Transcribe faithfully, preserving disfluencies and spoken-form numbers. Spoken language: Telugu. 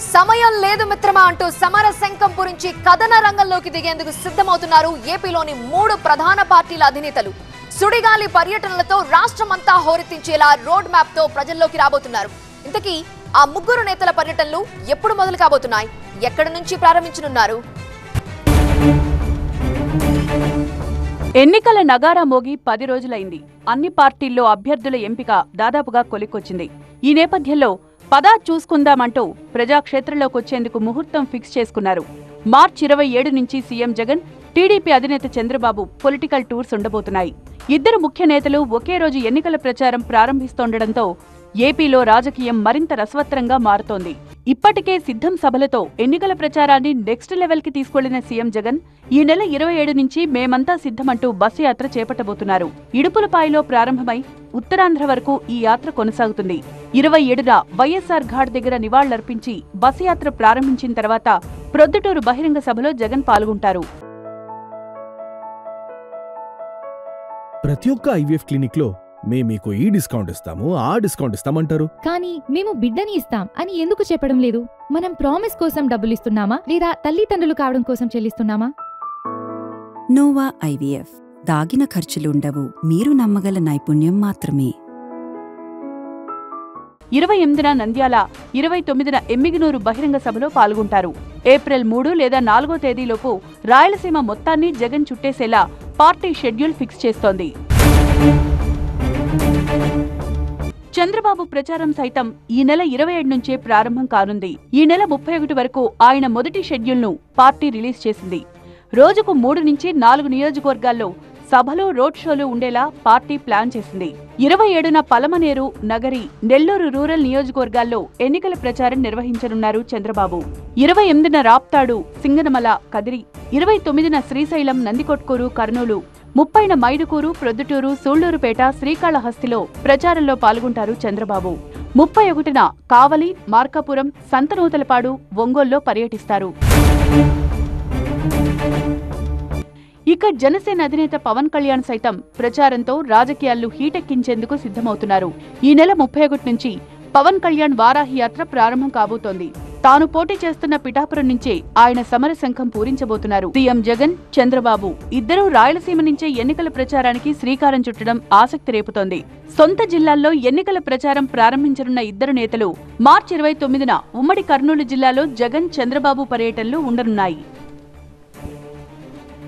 సమయం లేదు మిత్రమా అంటూ సమర శంఖం గురించి కథన రంగంలోకి దిగేందుకు సిద్ధమవుతున్నారు ఏపీలోని మూడు ప్రధాన పార్టీల అధినేతలు. సుడిగాలి పర్యటనలతో రాష్ట్రమంతా హోరెత్తించేలా రోడ్ మ్యాప్ తో ప్రజల్లోకి రాబోతున్నారు. ఇంతకీ ఆ ముగ్గురు నేతల పర్యటనలు ఎప్పుడు మొదలు కాబోతున్నాయి? ఎక్కడి నుంచి ప్రారంభించనున్నారు? ఎన్నికల నగారా మోగి పది రోజులైంది. అన్ని పార్టీల్లో అభ్యర్థుల ఎంపిక దాదాపుగా కొలిక్కొచ్చింది. ఈ నేపథ్యంలో పదా చూసుకుందామంటూ ప్రజాక్షేత్రంలోకి వచ్చేందుకు ముహూర్తం ఫిక్స్ చేసుకున్నారు. మార్చి ఇరవై ఏడు నుంచి సీఎం జగన్, టీడీపీ అధినేత చంద్రబాబు పొలిటికల్ టూర్స్ ఉండబోతున్నాయి. ఇద్దరు ముఖ్య నేతలు ఒకే రోజు ఎన్నికల ప్రచారం ప్రారంభిస్తుండటంతో ఏపీలో రాజకీయం మరింత రసవత్తరంగా మారుతోంది. ఇప్పటికే సిద్ధం సభలతో ఎన్నికల ప్రచారాన్ని నెక్స్ట్ లెవెల్ కి తీసుకెళ్లిన సీఎం జగన్ ఈ నెల ఇరవై ఏడు నుంచి మేమంతా సిద్ధమంటూ బస్సు యాత్ర చేపట్టబోతున్నారు. ఇడుపులపాయలో ప్రారంభమై ఉత్తరాంధ్ర వరకు ఈ యాత్ర కొనసాగుతుంది. ఇరవై ఏడున వైఎస్ఆర్ ఘాట్ దగ్గర నివాళులర్పించి బస్సు యాత్ర ప్రారంభించిన తర్వాత ప్రొద్దుటూరు బహిరంగ సభలో జగన్ పాల్గొంటారు. ప్రతి ఒక్క ఐవీఎఫ్ క్లినిక్ లో మే మీకు ఈ డిస్కౌంట్ ఇస్తాము, ఆ డిస్కౌంట్ ఇస్తామంటారు. కానీ మేము బిడ్డని ఇస్తాం అని ఎందుకు చెప్పడం లేదు? మనం ప్రామిస్ కోసం డబ్బులు ఇస్తున్నామా లేదా తల్లిదండ్రులు కావడం కోసం చెల్లిస్తున్నామా? నోవా ఐవీఎఫ్ దాగిన ఖర్చులుండవు, మీరు నమ్మగల నైపుణ్యం మాత్రమే. ఇరవై ఎనిమిదిన నంద్యాల, ఇరవై తొమ్మిదిన ఎమ్మిగనూరు బహిరంగ సభలో పాల్గొంటారు. ఏప్రిల్ మూడు లేదా నాలుగో తేదీలోపు రాయలసీమ మొత్తాన్ని జగన్ చుట్టేసేలా పార్టీ షెడ్యూల్ ఫిక్స్ చేస్తోంది. చంద్రబాబు ప్రచారం సైతం ఈ నెల ఇరవై ఏడు నుంచే ప్రారంభం కానుంది. ఈ నెల ముప్పై ఒకటి వరకు ఆయన మొదటి షెడ్యూల్ను పార్టీ రిలీజ్ చేసింది. రోజుకు మూడు నుంచి నాలుగు నియోజకవర్గాల్లో సభలు, రోడ్ షోలు ఉండేలా పార్టీ ప్లాన్ చేసింది. ఇరవై ఏడున పలమనేరు, నగరి, నెల్లూరు రూరల్ నియోజకవర్గాల్లో ఎన్నికల ప్రచారం నిర్వహించనున్నారు చంద్రబాబు. ఇరవై ఎనిమిదిన రాప్తాడు, సింగనమల, కదిరి, ఇరవై తొమ్మిదిన శ్రీశైలం, నందికొట్కూరు, కర్నూలు, ముప్పైన మైదుకూరు, ప్రొద్దుటూరు, సూళ్లూరుపేట, శ్రీకాళహస్తిలో ప్రచారంలో పాల్గొంటారు చంద్రబాబు. ముప్పై ఒకటిన కావలి, మార్కాపురం, సంతనూతలపాడు, ఒంగోల్లో పర్యటిస్తారు. ఇక జనసేన అధినేత పవన్ కళ్యాణ్ సైతం ప్రచారంతో రాజకీయాల్లో హీటెక్కించేందుకు సిద్ధమవుతున్నారు. ఈ నెల ముప్పై ఒకటి నుంచి పవన్ కళ్యాణ్ వారాహి యాత్ర ప్రారంభం కాబోతోంది. తాను పోటీ చేస్తున్న పిఠాపురం నుంచే ఆయన సమర శంఖం పూరించబోతున్నారు. సీఎం జగన్, చంద్రబాబు ఇద్దరూ రాయలసీమ నుంచే ఎన్నికల ప్రచారానికి శ్రీకారం చుట్టడం ఆసక్తి రేపుతోంది. సొంత జిల్లాల్లో ఎన్నికల ప్రచారం ప్రారంభించనున్న ఇద్దరు నేతలు మార్చి ఇరవై తొమ్మిదిన ఉమ్మడి కర్నూలు జిల్లాలో జగన్, చంద్రబాబు పర్యటనలు ఉండనున్నాయి.